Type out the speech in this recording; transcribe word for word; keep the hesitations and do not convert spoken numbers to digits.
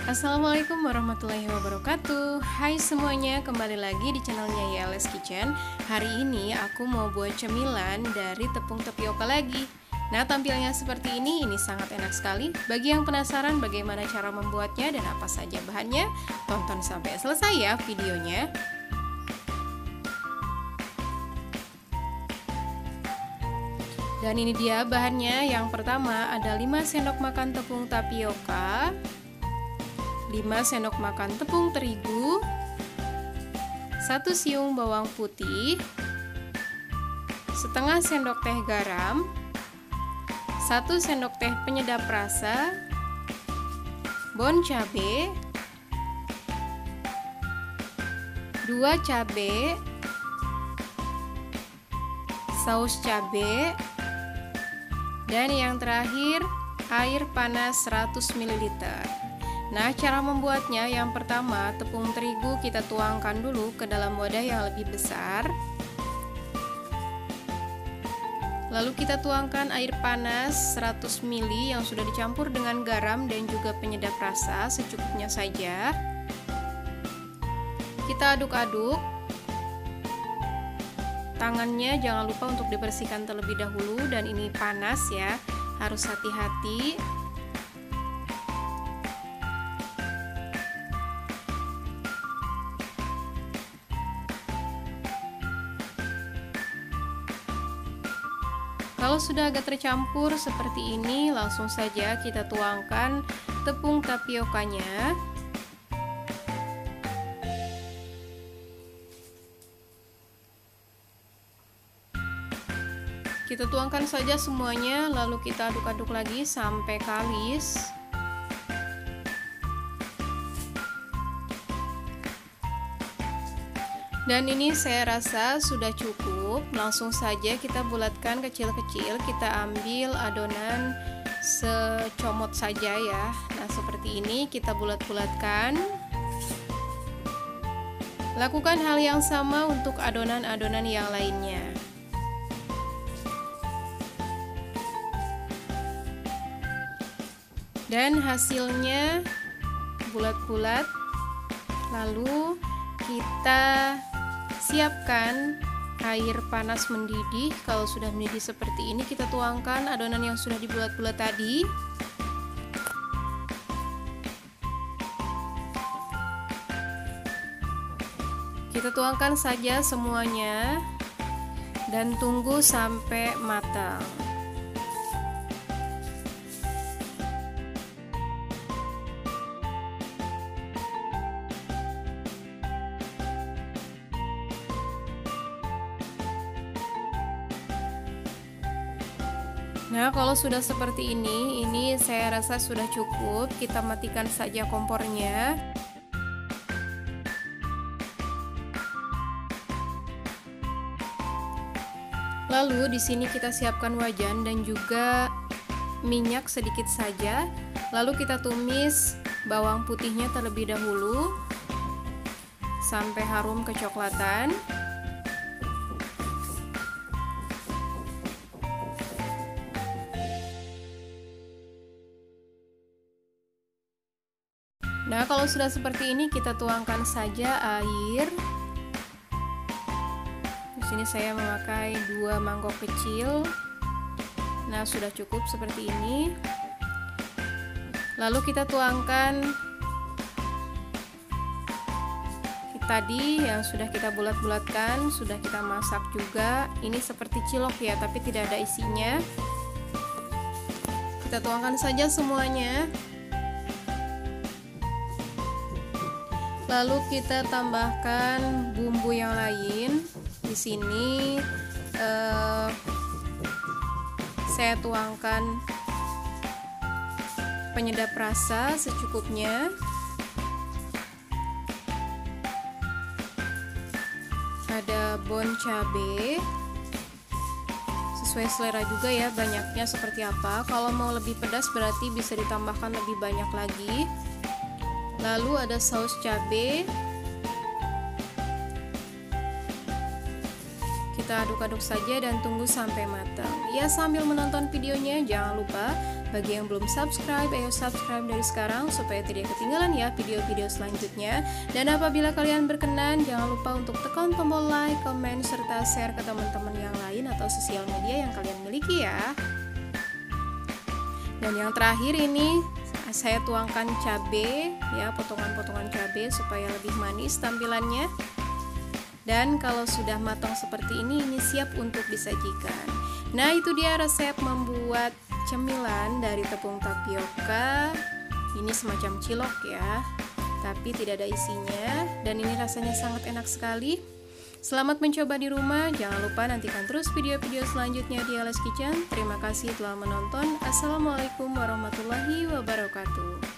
Assalamualaikum warahmatullahi wabarakatuh. Hai semuanya, kembali lagi di channelnya Y L S Kitchen. Hari ini aku mau buat cemilan dari tepung tapioka lagi. Nah, tampilnya seperti ini, ini sangat enak sekali. Bagi yang penasaran bagaimana cara membuatnya dan apa saja bahannya, tonton sampai selesai ya videonya. Dan ini dia bahannya. Yang pertama ada lima sendok makan tepung tapioka, lima sendok makan tepung terigu, satu siung bawang putih, setengah sendok teh garam, satu sendok teh penyedap rasa, bon cabai, dua cabai, saus cabai, dan yang terakhir air panas seratus mililiter. Nah, cara membuatnya yang pertama, tepung terigu kita tuangkan dulu ke dalam wadah yang lebih besar. Lalu kita tuangkan air panas seratus mililiter yang sudah dicampur dengan garam dan juga penyedap rasa secukupnya saja. Kita aduk-aduk. Tangannya jangan lupa untuk dibersihkan terlebih dahulu, dan ini panas ya, harus hati-hati. Kalau sudah agak tercampur seperti ini, langsung saja kita tuangkan tepung tapiokanya. Kita tuangkan saja semuanya, lalu kita aduk-aduk lagi sampai kalis. Dan ini saya rasa sudah cukup. Langsung saja kita bulatkan kecil-kecil. Kita ambil adonan secomot saja ya. Nah, seperti ini kita bulat-bulatkan. Lakukan hal yang sama untuk adonan-adonan yang lainnya. Dan hasilnya bulat-bulat. Lalu kita siapkan air panas mendidih. Kalau sudah mendidih seperti ini, kita tuangkan adonan yang sudah dibulat-bulat tadi. Kita tuangkan saja semuanya dan tunggu sampai matang. Nah, kalau sudah seperti ini, ini saya rasa sudah cukup. Kita matikan saja kompornya. Lalu di sini kita siapkan wajan dan juga minyak sedikit saja. Lalu kita tumis bawang putihnya terlebih dahulu sampai harum kecoklatan. Nah, kalau sudah seperti ini, kita tuangkan saja air. Di sini saya memakai dua mangkok kecil. Nah, sudah cukup seperti ini. Lalu kita tuangkan tadi yang sudah kita bulat-bulatkan, sudah kita masak juga. Ini seperti cilok ya, tapi tidak ada isinya. Kita tuangkan saja semuanya. Lalu kita tambahkan bumbu yang lain. Di sini eh, saya tuangkan penyedap rasa secukupnya. Ada bon cabai. Sesuai selera juga ya, banyaknya seperti apa. Kalau mau lebih pedas berarti bisa ditambahkan lebih banyak lagi. Lalu ada saus cabai. Kita aduk-aduk saja dan tunggu sampai matang. Ya, sambil menonton videonya jangan lupa Bagi yang belum subscribe, ayo subscribe dari sekarang supaya tidak ketinggalan ya video-video selanjutnya. Dan apabila kalian berkenan, jangan lupa untuk tekan tombol like, komen, serta share ke teman-teman yang lain atau sosial media yang kalian miliki ya. Dan yang terakhir ini saya tuangkan cabai ya, potongan-potongan cabai supaya lebih manis tampilannya. Dan kalau sudah matang seperti ini, ini siap untuk disajikan. Nah, itu dia resep membuat cemilan dari tepung tapioka. Ini semacam cilok ya, tapi tidak ada isinya. Dan ini rasanya sangat enak sekali. Selamat mencoba di rumah. Jangan lupa nantikan terus video-video selanjutnya di Ales Kitchen. Terima kasih telah menonton. Assalamualaikum warahmatullahi wabarakatuh.